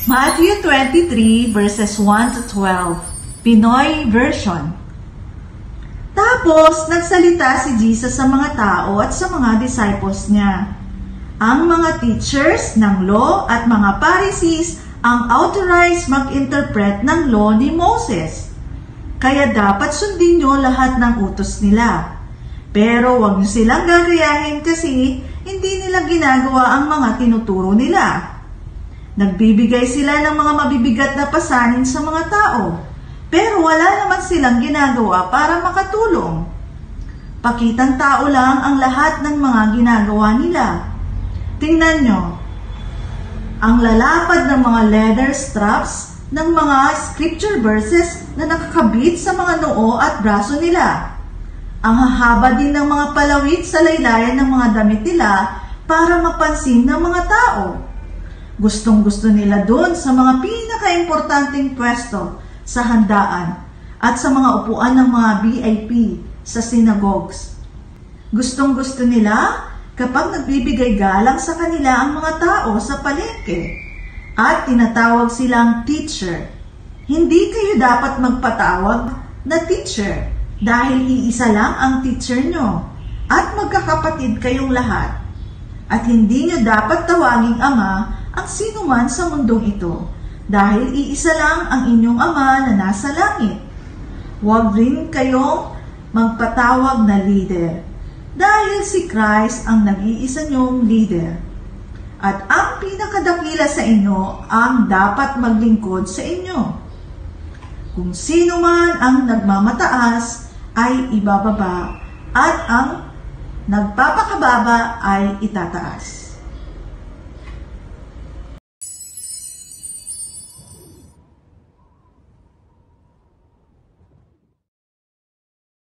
Matthew 23 verses 1 to 12, Pinoy version. Tapos, nagsalita si Jesus sa mga tao at sa mga disciples niya. Ang mga teachers ng law at mga Pharisees ang authorized mag-interpret ng law ni Moses. Kaya dapat sundin nyo lahat ng utos nila. Pero huwag nyo silang gagayahin kasi hindi nila ginagawa ang mga tinuturo nila. Nagbibigay sila ng mga mabibigat na pasanin sa mga tao, pero wala naman silang ginagawa para makatulong. Pakitang tao lang ang lahat ng mga ginagawa nila. Tingnan nyo, ang lalapad ng mga leather straps ng mga scripture verses na nakakabit sa mga noo at braso nila. Ang hahaba din ng mga palawit sa laylayan ng mga damit nila para mapansin ng mga tao. Gustong-gusto nila doon sa mga pinaka-importanteng pwesto sa handaan at sa mga upuan ng mga VIP sa synagogues. Gustong-gusto nila kapag nagbibigay galang sa kanila ang mga tao sa palengke at tinatawag silang teacher. Hindi kayo dapat magpatawag na teacher dahil iisa lang ang teacher nyo at magkakapatid kayong lahat. At hindi nyo dapat tawaging ama ang sino man sa mundong ito, dahil iisa lang ang inyong ama na nasa langit. Huwag rin kayong magpatawag na leader, dahil si Christ ang nag-iisa nyong leader. At ang pinakadakila sa inyo ang dapat maglingkod sa inyo. Kung sino man ang nagmamataas ay ibababa, at ang nagpapakababa ay itataas.